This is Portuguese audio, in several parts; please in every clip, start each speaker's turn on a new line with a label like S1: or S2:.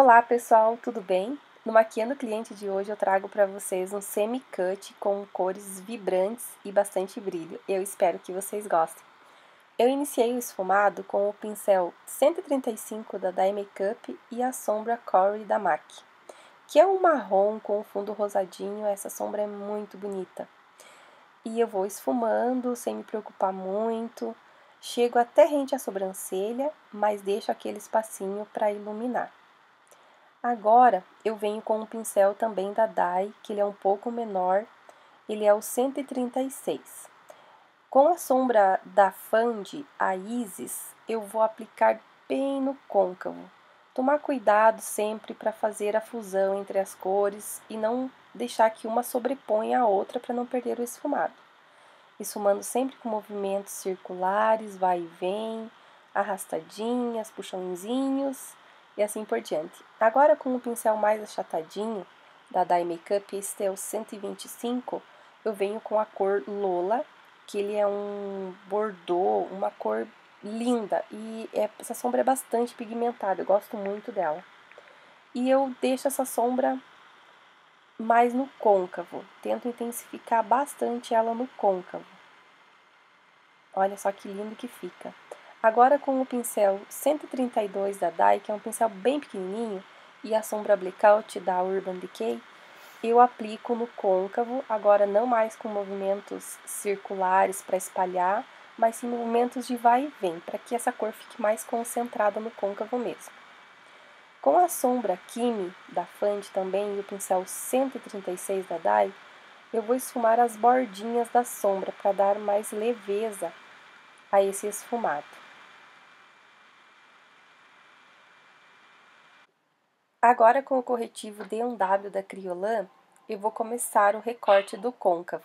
S1: Olá pessoal, tudo bem? No Maquiando Cliente de hoje eu trago para vocês um semi-cut com cores vibrantes e bastante brilho. Eu espero que vocês gostem. Eu iniciei o esfumado com o pincel 135 da Dye Makeup e a sombra Corey da MAC, que é um marrom com fundo rosadinho. Essa sombra é muito bonita. E eu vou esfumando sem me preocupar muito. Chego até rente à sobrancelha, mas deixo aquele espacinho para iluminar. Agora, eu venho com um pincel também da Dye, que ele é um pouco menor, ele é o 136. Com a sombra da Fand, a Isis, eu vou aplicar bem no côncavo. Tomar cuidado sempre para fazer a fusão entre as cores e não deixar que uma sobreponha a outra para não perder o esfumado. Esfumando sempre com movimentos circulares, vai e vem, arrastadinhas, puxãozinhos e assim por diante. Agora com um pincel mais achatadinho, da Dye Makeup, este é o 125, eu venho com a cor Lola, que ele é um bordô, uma cor linda, e essa sombra é bastante pigmentada, eu gosto muito dela. E eu deixo essa sombra mais no côncavo, tento intensificar bastante ela no côncavo. Olha só que lindo que fica. Agora com o pincel 132 da Dye, que é um pincel bem pequenininho, e a sombra Blackout da Urban Decay, eu aplico no côncavo, agora não mais com movimentos circulares para espalhar, mas sim movimentos de vai e vem, para que essa cor fique mais concentrada no côncavo mesmo. Com a sombra Kimi da Fand também e o pincel 136 da Dye, eu vou esfumar as bordinhas da sombra para dar mais leveza a esse esfumado. Agora com o corretivo D1W da Kryolan, eu vou começar o recorte do côncavo.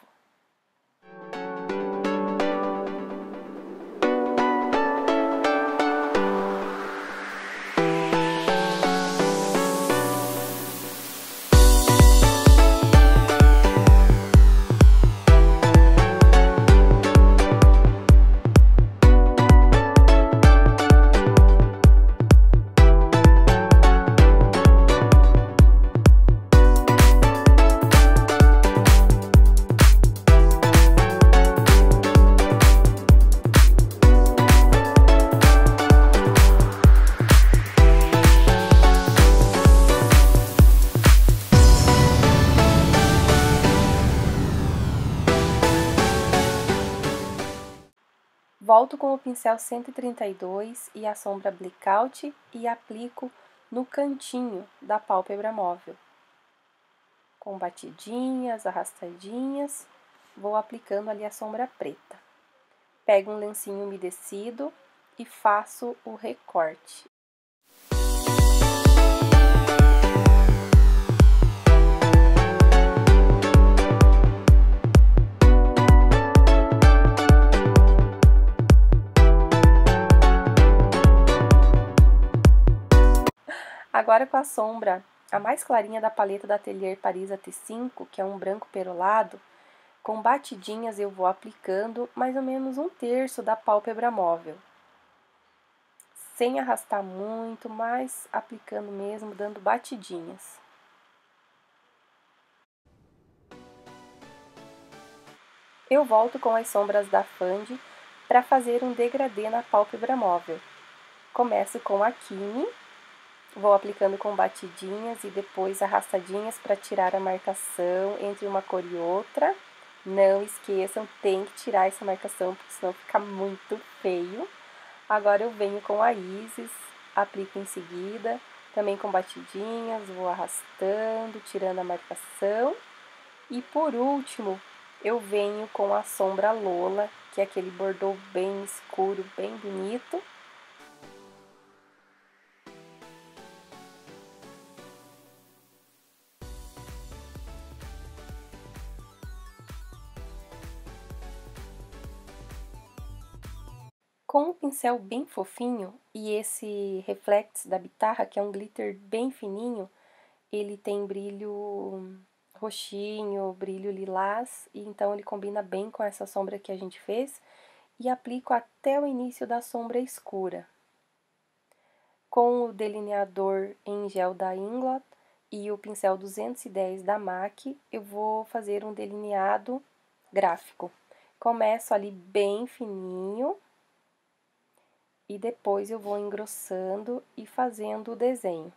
S1: Volto com o pincel 132 e a sombra Blackout e aplico no cantinho da pálpebra móvel. Com batidinhas, arrastadinhas, vou aplicando ali a sombra preta. Pego um lencinho umedecido e faço o recorte. Agora com a sombra, a mais clarinha da paleta da Atelier Paris AT5, que é um branco perolado, com batidinhas eu vou aplicando mais ou menos 1/3 da pálpebra móvel. Sem arrastar muito, mas aplicando mesmo, dando batidinhas. Eu volto com as sombras da Fand para fazer um degradê na pálpebra móvel. Começo com a Kimi. Vou aplicando com batidinhas e depois arrastadinhas para tirar a marcação entre uma cor e outra. Não esqueçam, tem que tirar essa marcação, porque senão fica muito feio. Agora eu venho com a Isis, aplico em seguida, também com batidinhas, vou arrastando, tirando a marcação. E por último, eu venho com a sombra Lola, que é aquele bordô bem escuro, bem bonito. Com um pincel bem fofinho e esse Reflex da Bitarra, que é um glitter bem fininho, ele tem brilho roxinho, brilho lilás, e então ele combina bem com essa sombra que a gente fez, e aplico até o início da sombra escura. Com o delineador em gel da Inglot e o pincel 210 da MAC, eu vou fazer um delineado gráfico. Começo ali bem fininho e depois eu vou engrossando e fazendo o desenho.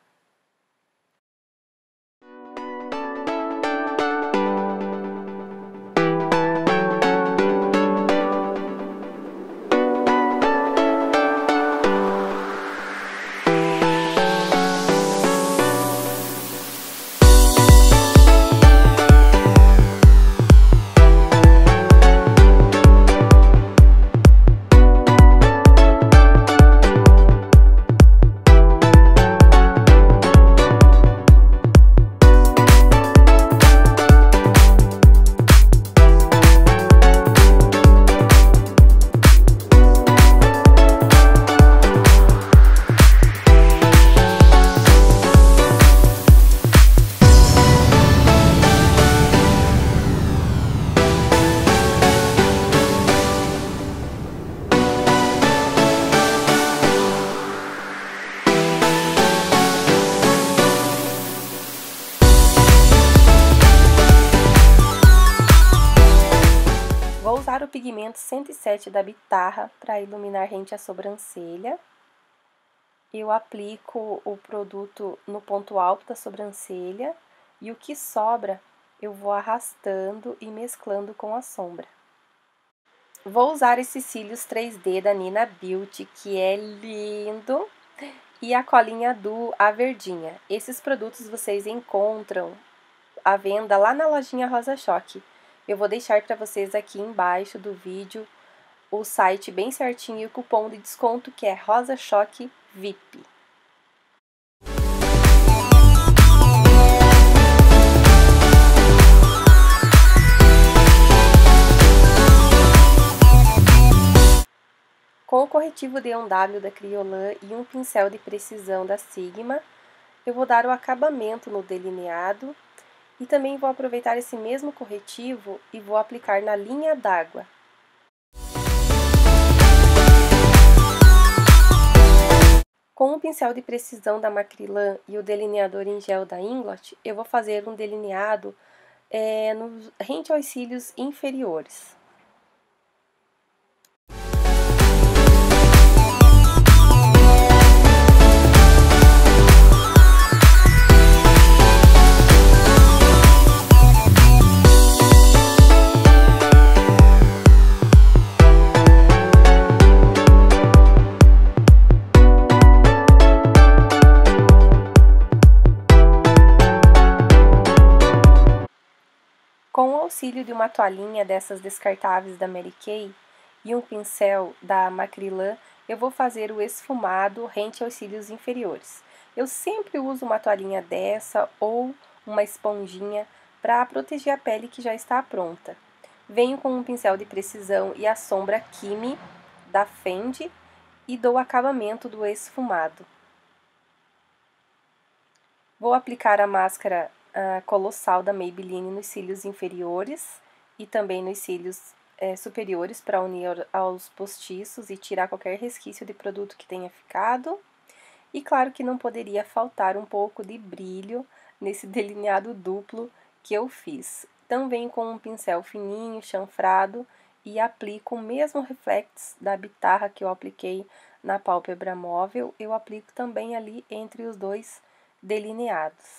S1: Vou usar o pigmento 107 da Bitarra para iluminar rente à sobrancelha. Eu aplico o produto no ponto alto da sobrancelha e o que sobra eu vou arrastando e mesclando com a sombra. Vou usar esses cílios 3D da Nina Beauty, que é lindo, e a colinha do A Verdinha. Esses produtos vocês encontram à venda lá na lojinha Rosa Choque. Eu vou deixar para vocês aqui embaixo do vídeo o site bem certinho e o cupom de desconto que é Rosa Choque VIP. Com o corretivo D1W da Kryolan e um pincel de precisão da Sigma, eu vou dar o acabamento no delineado e também vou aproveitar esse mesmo corretivo e vou aplicar na linha d'água. Com o pincel de precisão da Macrylan e o delineador em gel da Inglot, eu vou fazer um delineado rente aos cílios inferiores. Com o auxílio de uma toalhinha dessas descartáveis da Mary Kay e um pincel da Macrylan, eu vou fazer o esfumado rente aos cílios inferiores. Eu sempre uso uma toalhinha dessa ou uma esponjinha para proteger a pele que já está pronta. Venho com um pincel de precisão e a sombra Kimi da Fendi e dou o acabamento do esfumado. Vou aplicar a máscara colossal da Maybelline nos cílios inferiores e também nos cílios superiores para unir aos postiços e tirar qualquer resquício de produto que tenha ficado. E claro que não poderia faltar um pouco de brilho nesse delineado duplo que eu fiz. Então venho com um pincel fininho, chanfrado e aplico o mesmo reflex da Bitarra que eu apliquei na pálpebra móvel, eu aplico também ali entre os dois delineados.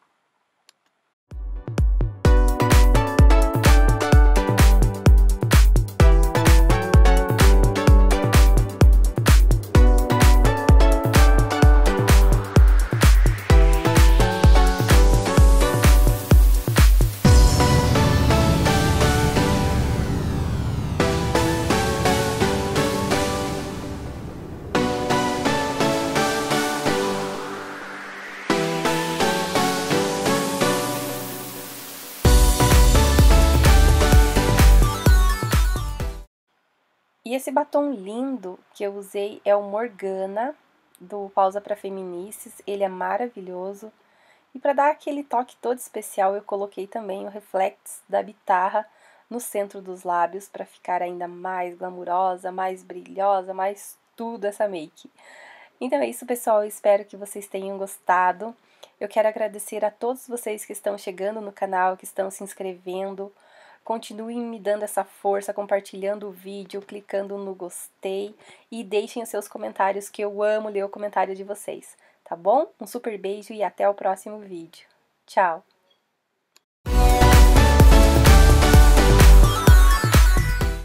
S1: E esse batom lindo que eu usei é o Morgana, do Pausa para Feminices. Ele é maravilhoso. E para dar aquele toque todo especial, eu coloquei também o Reflex da Bitarra no centro dos lábios, para ficar ainda mais glamurosa, mais brilhosa, mais tudo essa make. Então é isso, pessoal, eu espero que vocês tenham gostado. Eu quero agradecer a todos vocês que estão chegando no canal, que estão se inscrevendo. Continuem me dando essa força, compartilhando o vídeo, clicando no gostei e deixem os seus comentários, que eu amo ler o comentário de vocês, tá bom? Um super beijo e até o próximo vídeo. Tchau!